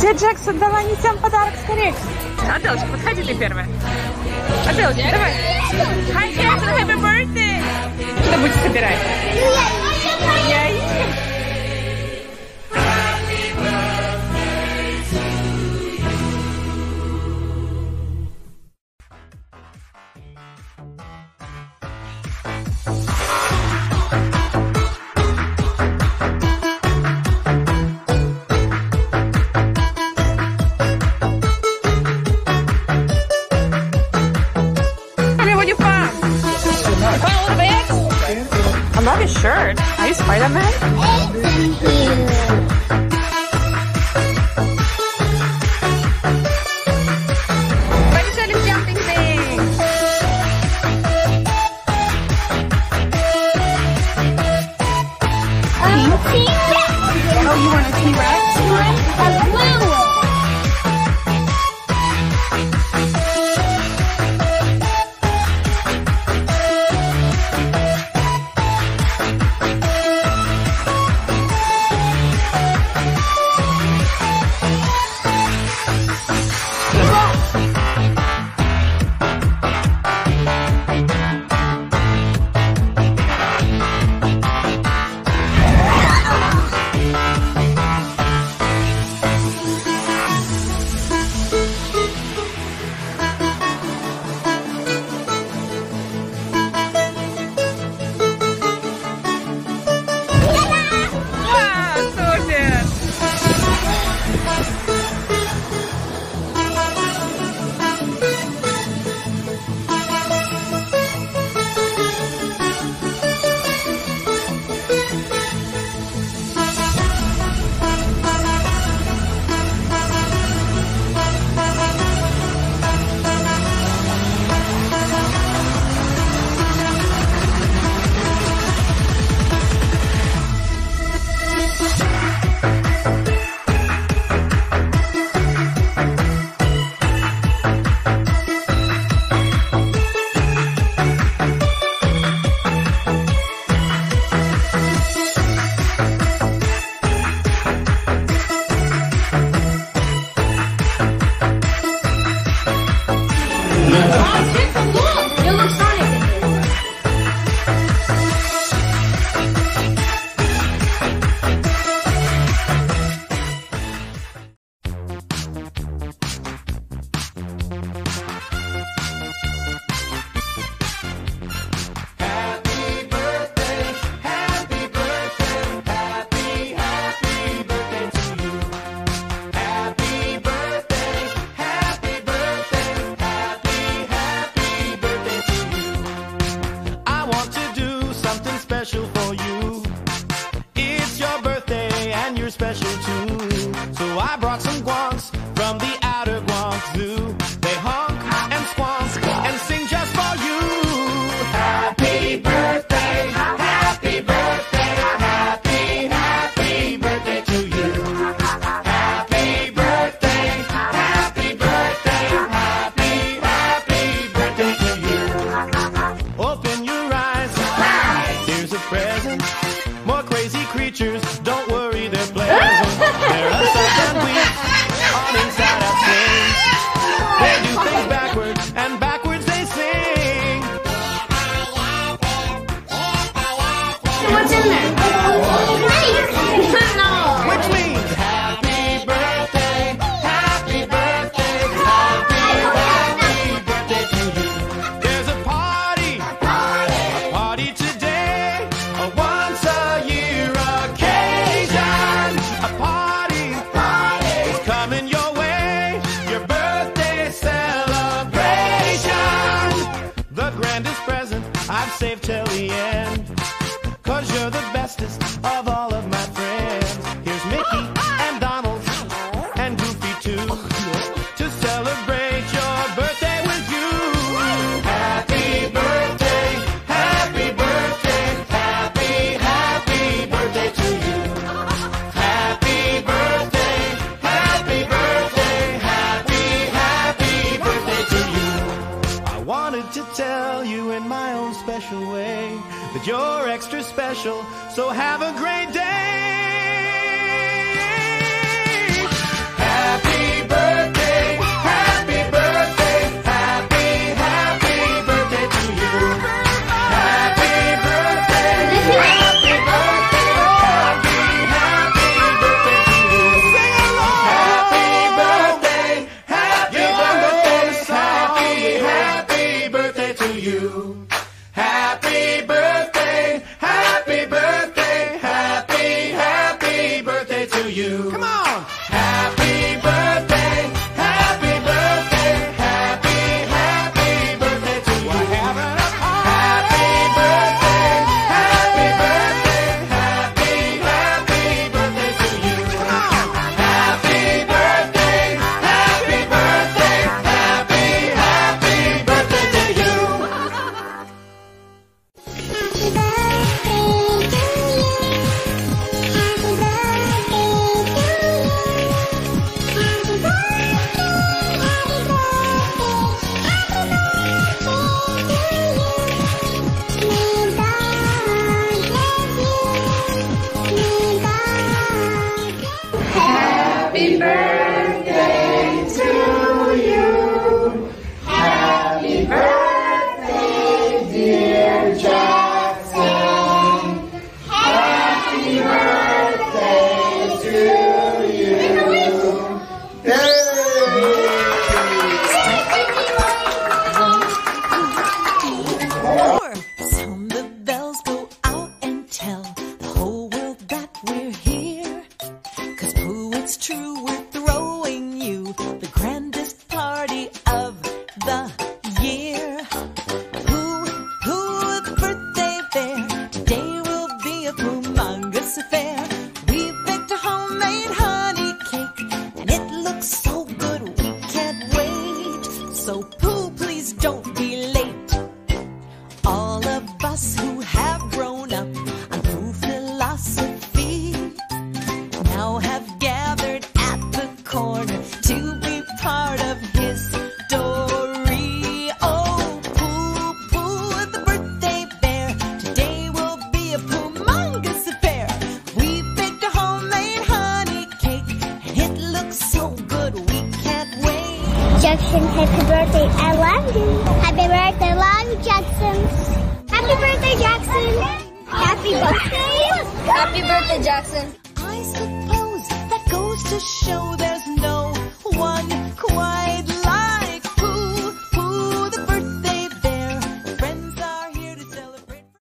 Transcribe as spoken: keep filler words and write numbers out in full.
Джексон, давай несем подарок скорее. Аделочка, подходи ты первая. Аделочка, давай. Hi, Jackson, happy birthday. Что будете собирать? Яичко. I love your shirt. Are you Spider-Man? Thank you. Oh, you want a T-Rex? A blue one. Special too. So I brought some guans from the outer Guam Zoo. They honk and squonk and sing just for you. Happy birthday, happy birthday, happy, happy birthday to you. Happy birthday, happy birthday, happy, happy birthday to you. Open your eyes, here's a present. More crazy creatures, don't worry, they're pleasant. They're upside down wheels, on inside out swings. They do things backwards, and backwards they sing. What's in there? No. Which means happy birthday, happy birthday, happy, happy birthday to you. There's a party, a party today, a once a year occasion. A party is coming your way, your birthday celebration. The grandest present I've saved till the end, 'cause you're the bestest of all of my friends. Here's Mickey and Donald and Goofy too, to celebrate your birthday with you. Happy birthday, happy birthday, happy, happy birthday to you. Happy birthday, happy birthday, happy, happy birthday to you. I wanted to tell you in my own special way that you're extra special, so have a great day. Happy you. Happy birthday, happy birthday, happy, happy birthday to you. Come on! Happy birthday, happy birthday, happy, happy birthday to you. We're having a party. Happy birthday, happy birthday, happy, happy birthday to you. Come on! Happy birthday, happy birthday, happy, happy birthday to you. Happy birthday to you. Happy birthday, dear Jackson. Happy birthday to you. Sound the bells go out and tell the whole world that we're here. 'Cause Pooh, it's true, we're throwing you the grandest party of the year. Pooh, Pooh, the birthday fair. Today will be a humongous affair. We baked a homemade honey cake, and it looks so good we can't wait. So Pooh, please don't be late. All of us who have grown up on Pooh philosophy now have gathered at the corner to be part of his story. Oh, Pooh, Pooh, the birthday bear. Today will be a humongous affair. We baked a homemade honey cake, and it looks so good we can't wait. Jackson, happy birthday. I love you. Happy birthday. Love you, Jackson. Happy birthday, Jackson. Happy birthday. Happy birthday, Jackson. I suppose